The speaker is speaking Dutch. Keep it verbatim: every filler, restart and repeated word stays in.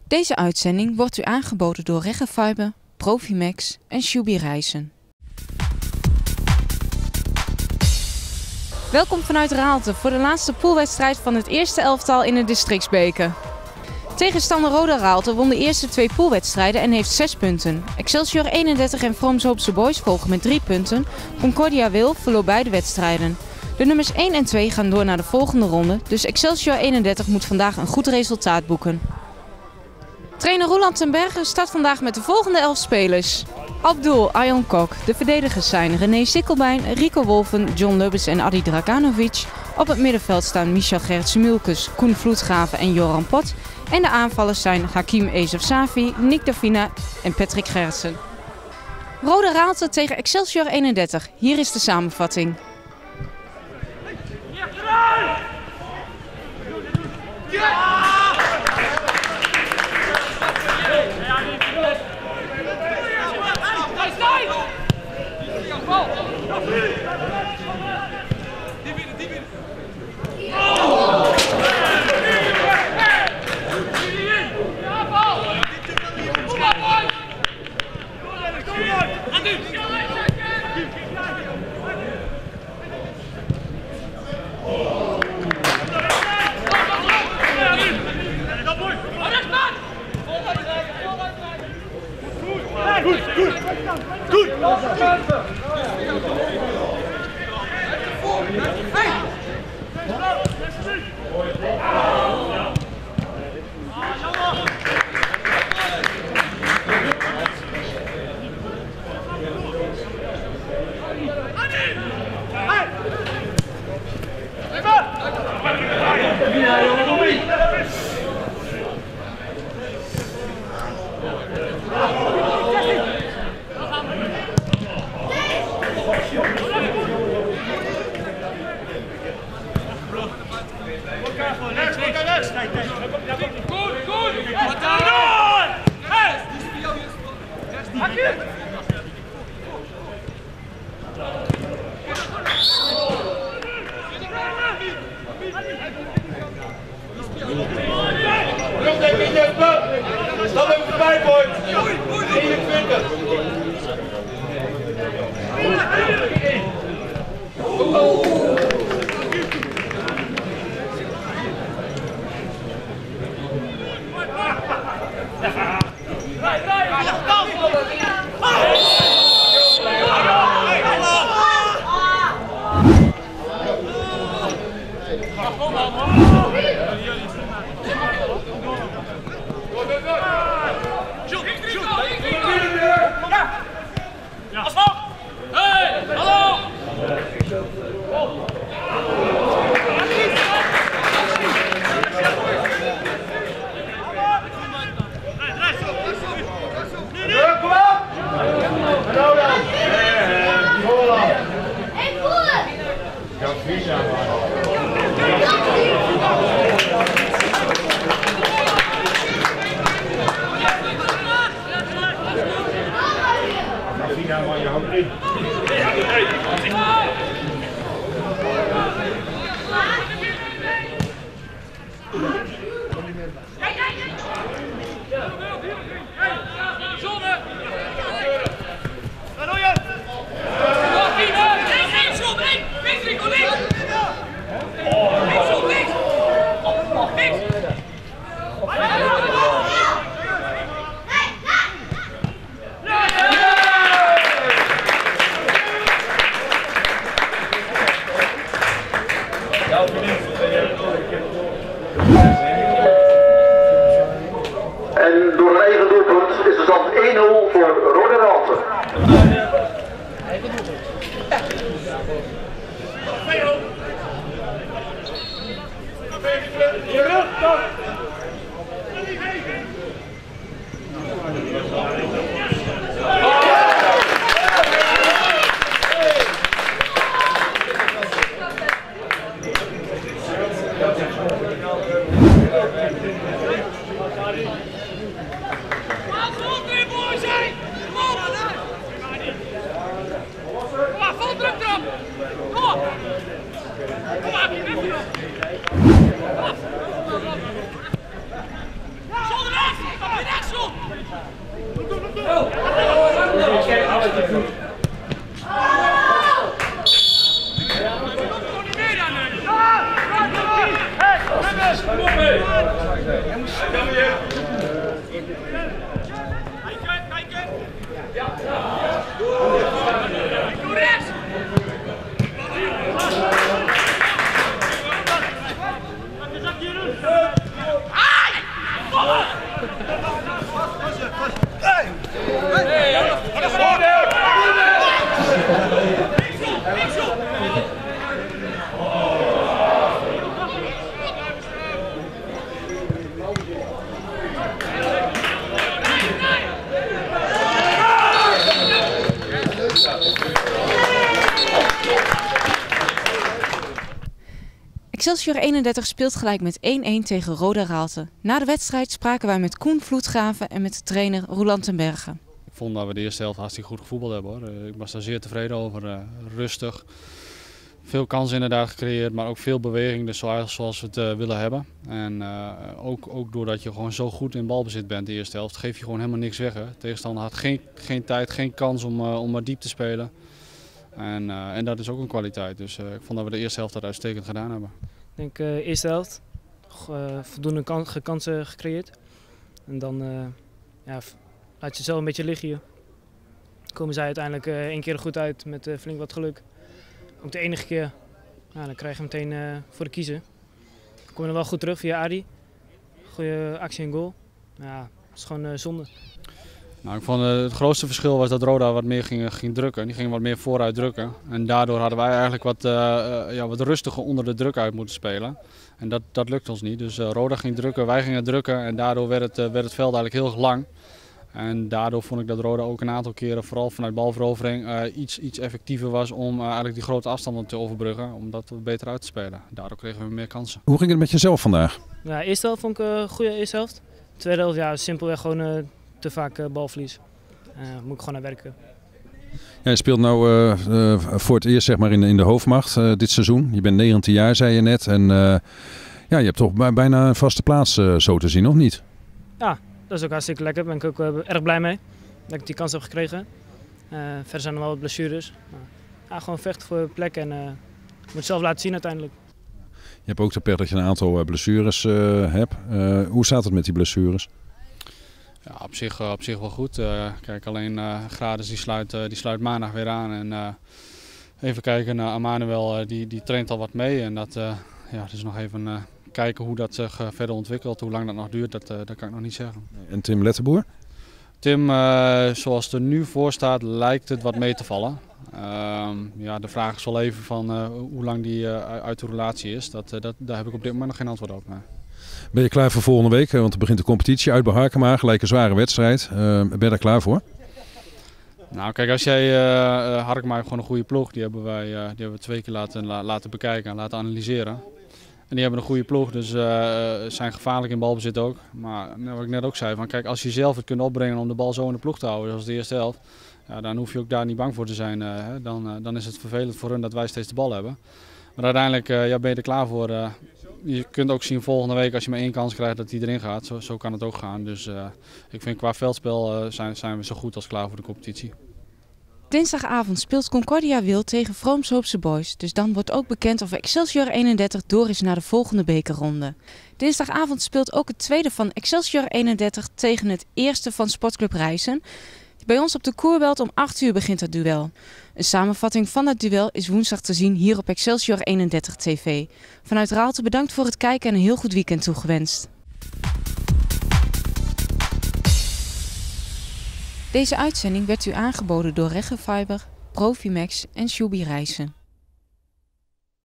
Deze uitzending wordt u aangeboden door Reggefiber, Profimax en Shubi Reizen. Welkom vanuit Raalte voor de laatste poolwedstrijd van het eerste elftal in de districtsbeker. Tegenstander Roda Raalte won de eerste twee poolwedstrijden en heeft zes punten. Excelsior eenendertig en Vroomshoopse Boys volgen met drie punten. Concordia Wil verloor beide wedstrijden. De nummers één en twee gaan door naar de volgende ronde, dus Excelsior eenendertig moet vandaag een goed resultaat boeken. Trainer Roland ten Berge start vandaag met de volgende elf spelers. Op doel Arjan Kok, de verdedigers zijn René Sikkelbein, Rico Wolfen, John Lubbers en Adi Draganovic. Op het middenveld staan Michel Gertse-Mulkes, Koen Vloedgraven en Joran Pot. En de aanvallers zijn Hakim Esef-Safi, Nick Davina en Patrick Gerritsen. Roda Raalte tegen Excelsior eenendertig. Hier is de samenvatting. Goed, goed, goed! Stap even voorbij, boy! eenentwintig! En door een eigen doelpunt is de stand één nul voor Roda Raalte. Kom op! Excelsior eenendertig speelt gelijk met één-één tegen Roda Raalte. Na de wedstrijd spraken wij met Koen Vloetgraven en met de trainer Roeland ten Berge. Ik vond dat we de eerste helft hartstikke goed gevoetbald hebben, hoor. Ik was daar zeer tevreden over. Uh, rustig. Veel kansen inderdaad gecreëerd, maar ook veel beweging, dus zoals, zoals we het uh, willen hebben. En uh, ook, ook doordat je gewoon zo goed in balbezit bent de eerste helft, geef je gewoon helemaal niks weg. Hè. De tegenstander had geen, geen tijd, geen kans om, uh, om maar diep te spelen. En, uh, en dat is ook een kwaliteit. Dus uh, ik vond dat we de eerste helft dat uitstekend gedaan hebben. Ik denk de uh, eerste helft uh, voldoende kan, kansen gecreëerd. En dan uh, ja, laat je zelf een beetje liggen hier. Komen zij uiteindelijk uh, één keer er goed uit met uh, flink wat geluk. Ook de enige keer, nou, dan krijg je meteen uh, voor de kiezer. Dan kom je er wel goed terug via Adi. Goede actie en goal. Ja, dat is gewoon uh, zonde. Nou, ik vond uh, het grootste verschil was dat Roda wat meer ging, ging drukken. Die ging wat meer vooruit drukken. En daardoor hadden wij eigenlijk wat, uh, uh, ja, wat rustiger onder de druk uit moeten spelen. En dat, dat lukte ons niet. Dus uh, Roda ging drukken, wij gingen drukken en daardoor werd het, uh, werd het veld eigenlijk heel lang. En daardoor vond ik dat Roda ook een aantal keren, vooral vanuit balverovering, uh, iets, iets effectiever was om uh, eigenlijk die grote afstanden te overbruggen. Om dat beter uit te spelen. Daardoor kregen we meer kansen. Hoe ging het met jezelf vandaag? Ja, eerste helft vond ik een uh, goede eerste helft. Tweede helft, ja, simpelweg gewoon uh, te vaak uh, balverlies. Uh, moet ik gewoon naar werken. Ja, je speelt nu uh, uh, voor het eerst zeg maar, in, in de hoofdmacht uh, dit seizoen. Je bent negentien jaar, zei je net. En uh, ja, je hebt toch bijna een vaste plaats uh, zo te zien, of niet? Ja, dat is ook hartstikke lekker. Daar ben ik ook uh, erg blij mee dat ik die kans heb gekregen. Uh, verder zijn er wel wat blessures. Uh, ja, gewoon vechten voor een plek en uh, moet het zelf laten zien uiteindelijk. Je hebt ook de pech dat je een aantal blessures uh, hebt. Uh, hoe staat het met die blessures? Ja, op zich, op zich wel goed. Uh, kijk, alleen uh, Grades die sluit, uh, die sluit maandag weer aan. En, uh, even kijken naar Emmanuel, uh, die, die traint al wat mee. En dat, uh, ja, dus nog even uh, kijken hoe dat zich uh, verder ontwikkelt. Hoe lang dat nog duurt, dat, uh, dat kan ik nog niet zeggen. En Tim Lettenboer? Tim, uh, zoals het er nu voor staat, lijkt het wat mee te vallen. Uh, ja, de vraag is wel even van uh, hoe lang die uh, uit de relatie is. Dat, uh, dat, daar heb ik op dit moment nog geen antwoord op. Nee. Ben je klaar voor volgende week? Want er begint de competitie uit bij Harkema, gelijk een zware wedstrijd. Uh, ben je daar klaar voor? Nou kijk, als jij uh, Harkema heeft gewoon een goede ploeg. Die hebben wij uh, die hebben we twee keer laten, la, laten bekijken en laten analyseren. En die hebben een goede ploeg, dus uh, zijn gevaarlijk in balbezit ook. Maar nou, wat ik net ook zei, van, kijk, als je zelf het kunt opbrengen om de bal zo in de ploeg te houden, zoals de eerste helft, ja, dan hoef je ook daar niet bang voor te zijn. Uh, hè. Dan, uh, dan is het vervelend voor hun dat wij steeds de bal hebben. Maar uiteindelijk uh, ja, ben je er klaar voor. Uh, je kunt ook zien volgende week als je maar één kans krijgt dat die erin gaat. Zo, zo kan het ook gaan. Dus uh, ik vind qua veldspel uh, zijn, zijn we zo goed als klaar voor de competitie. Dinsdagavond speelt Concordia Wiel tegen Vroomshoopse Boys. Dus dan wordt ook bekend of Excelsior eenendertig door is naar de volgende bekerronde. Dinsdagavond speelt ook het tweede van Excelsior eenendertig tegen het eerste van Sportclub Rijssen. Bij ons op de Koerbelt om acht uur begint het duel. Een samenvatting van het duel is woensdag te zien hier op Excelsior eenendertig T V. Vanuit Raalte bedankt voor het kijken en een heel goed weekend toegewenst. Deze uitzending werd u aangeboden door Regenfiber, Profimax en Shubi Rijssen.